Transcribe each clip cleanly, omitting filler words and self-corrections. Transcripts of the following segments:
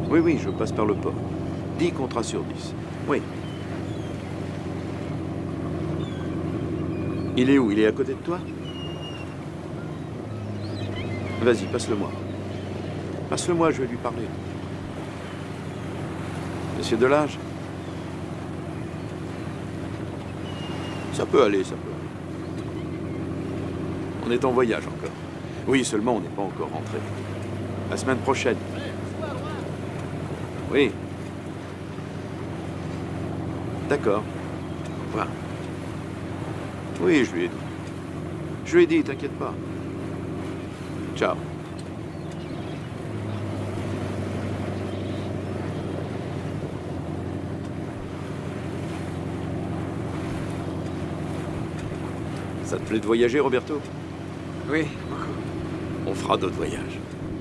Oui, oui, je passe par le port. 10 contrats sur 10. Oui. Il est où? Il est à côté de toi? Vas-y, passe-le-moi. Passe-le-moi, je vais lui parler. Monsieur Delage? Ça peut aller, ça peut aller. On est en voyage encore. Oui, seulement on n'est pas encore rentré. La semaine prochaine. Oui. D'accord. Au revoir. Oui, je lui ai dit. Je lui ai dit, t'inquiète pas. Ciao. Ça te plaît de voyager, Roberto? Oui, beaucoup. On fera d'autres voyages.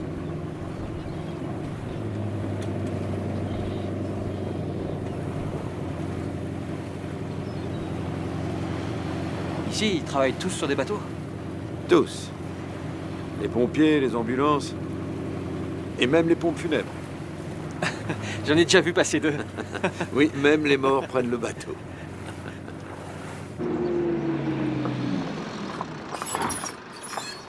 Ici, ils travaillent tous sur des bateaux? Tous. Les pompiers, les ambulances. Et même les pompes funèbres. J'en ai déjà vu passer deux. Oui, même les morts prennent le bateau.